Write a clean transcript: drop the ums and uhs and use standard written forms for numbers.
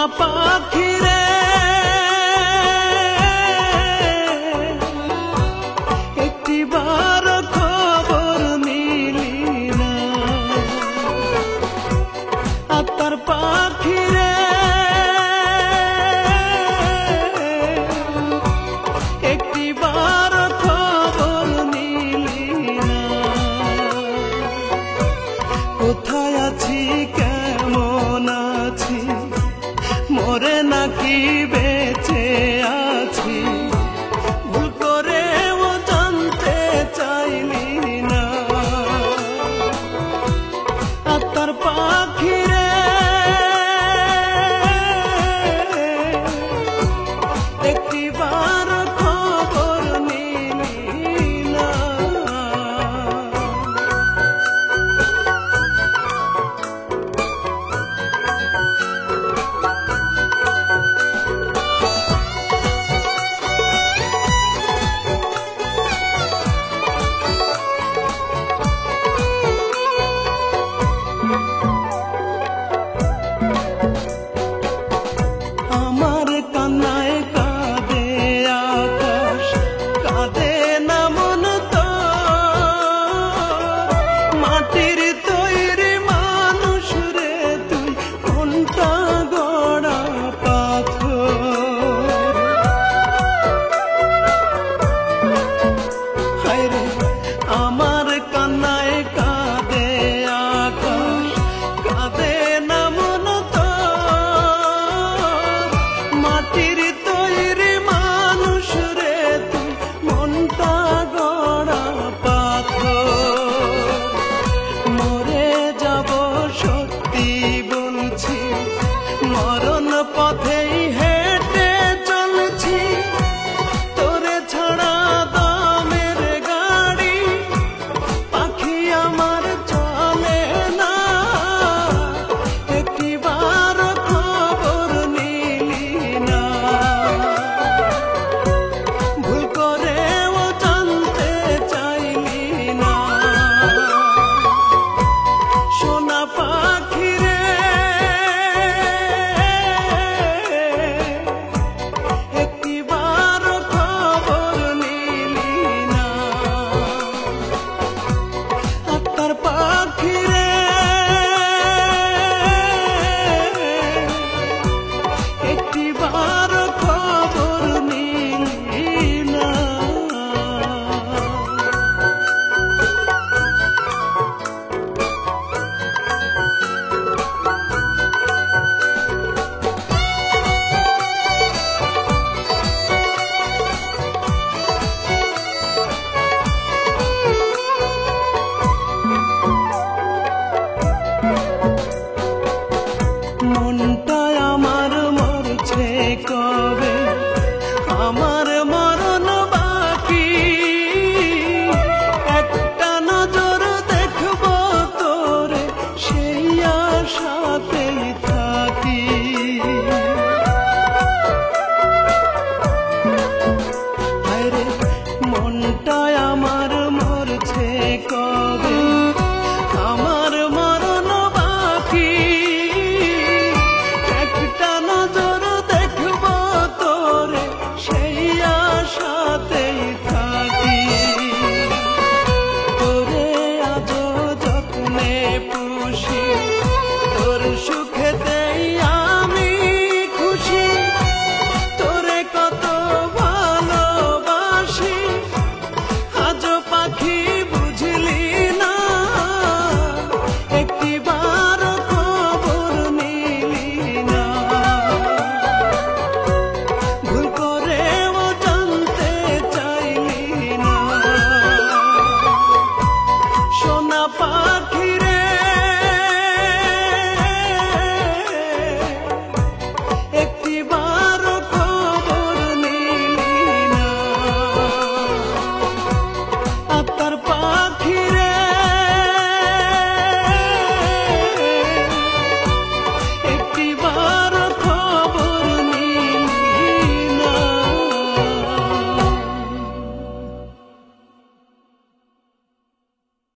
পাখি রে একটিবার খবর নিলি না আত্মার পাখি রে একটিবার খবর নিলি না কোথায় আছি কেমন আছি মরে নাকি বেঁচে আছি ভুল করেও জানতে চাইলি না আত্মার পাখি রে একটিবার খবর নিলি না আমার কান্নায় কাঁদে আকাশ কাঁদে না মন তো মাটির তৈরি মানুষ রে তুই কোনটা গড়া পাথর হায় রে আমার কান্নায় কাঁদে আকাশ কাঁদে না মন তো মাটির তৈরি মানুষ রে তুই মনটা গড়া পাথর মরে যাব সত্যি বলছি মরণ পথেই হেঁটে চলছি তোরে ছাড়া দামের গাড়ি পাখি আমার চলে না একটিবার খবর নিলি না ভুল করেও জানতে চাইলি না সোনা পাখি রে একটিবার খবর নিলি না আত্মার পাখি রে একটিবার খবর নিলি না মনটা